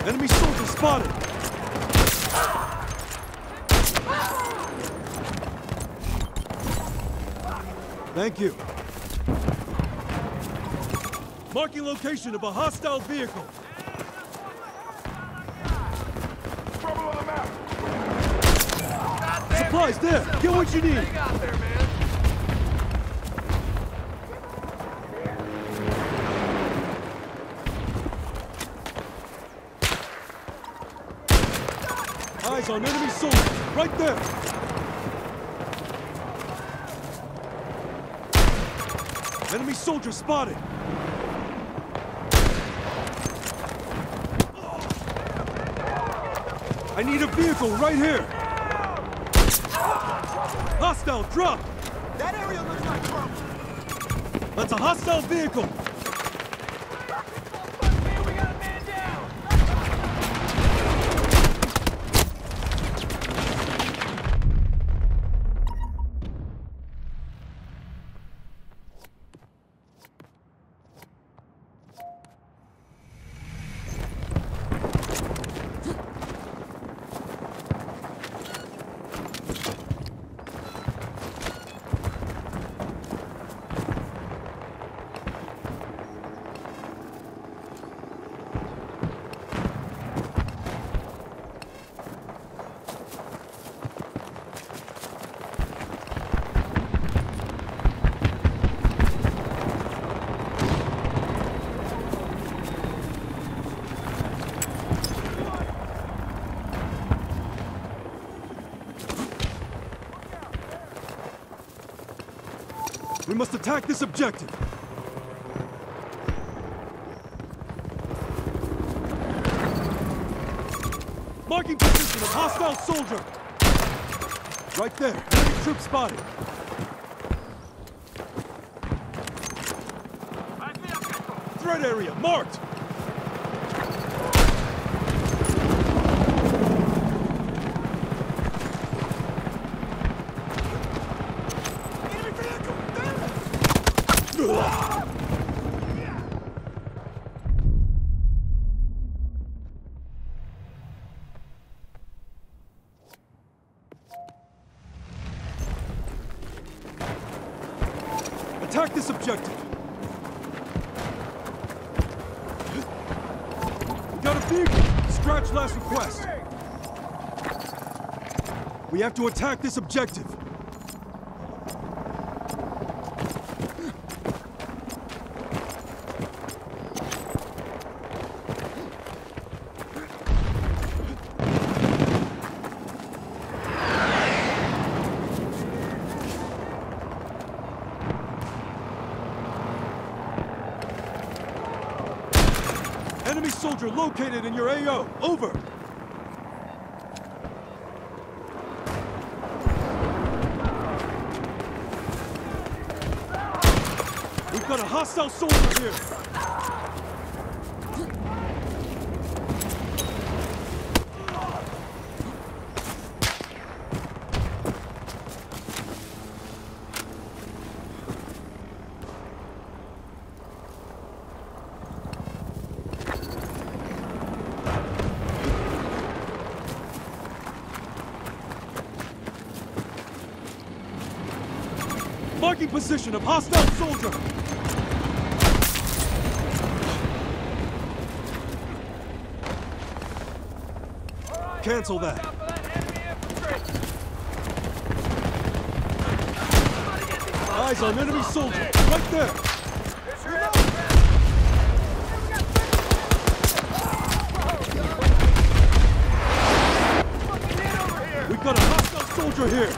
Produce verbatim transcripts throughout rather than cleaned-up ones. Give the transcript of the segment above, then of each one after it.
Enemy soldier spotted! Thank you. Marking location of a hostile vehicle. Trouble on the map. Supplies there. Get what you need. Hang out there, man. Eyes on enemy soldiers. Right there. Enemy soldier spotted. I need a vehicle right here. Hostile drop. That area looks like trouble. That's a hostile vehicle. Man, we got a man down. We must attack this objective. Marking position of hostile soldier. Right there. Enemy troop spotted. Threat area marked. Attack this objective. We got a vehicle. Scratch last request. We have to attack this objective. Enemy soldier located in your A O. Over. We've got a hostile soldier here. Marking position of hostile soldier. Cancel that. Eyes on enemy soldier. Right there. We've got a hostile soldier here.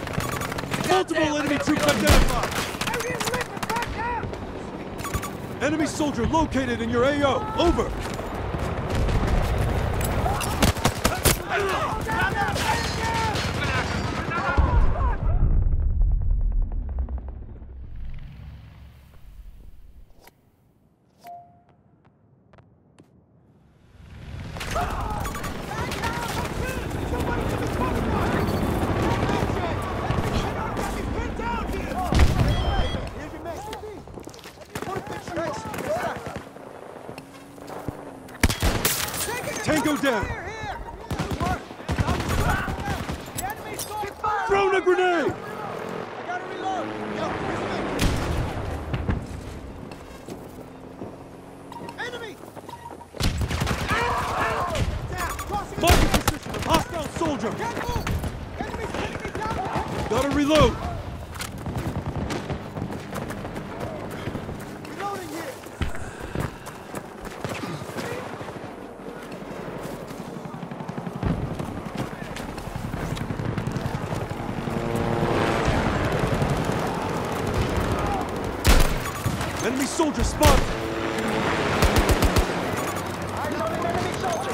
Multiple enemy troops identified. Enemy soldier located in your A O. Over. Tango down! Throw a grenade! I gotta reload! Enemy! Marking position of hostile soldier! Can't move! Enemy's hitting me down! Gotta reload! Reloading here! Enemy soldier spotted! Eyes on an enemy soldier!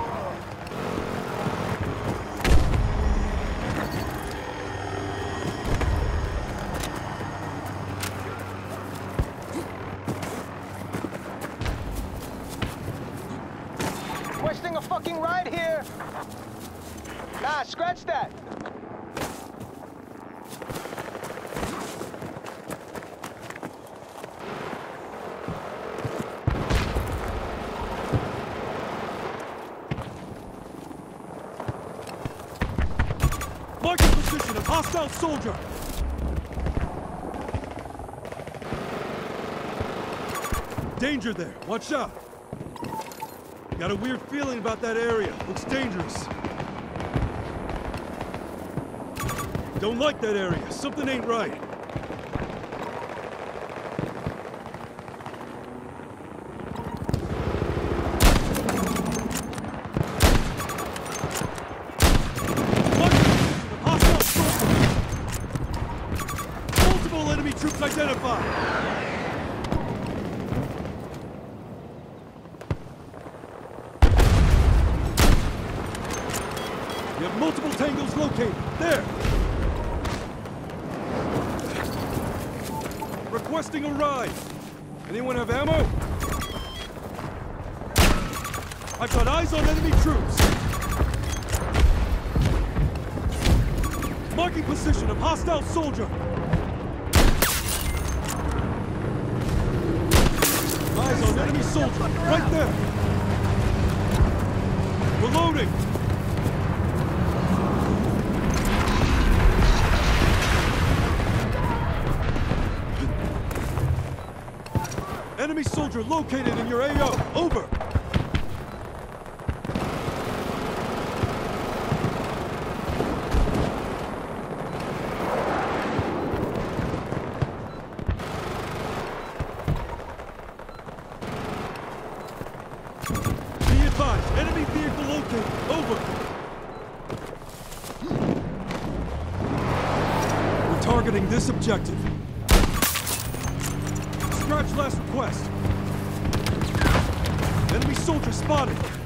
Requesting a fucking ride here! Nah, scratch that! Marking position of hostile soldier! Danger there, watch out! Got a weird feeling about that area, looks dangerous. Don't like that area, something ain't right. Enemy troops identified! You have multiple tangos located. There! Requesting a ride. Anyone have ammo? I've got eyes on enemy troops. Marking position of hostile soldier. Eyes on enemy soldier, right there! Reloading! Enemy soldier located in your A O. Over! Be advised, enemy vehicle located. Over. We're targeting this objective. Scratch last request. Enemy soldier spotted.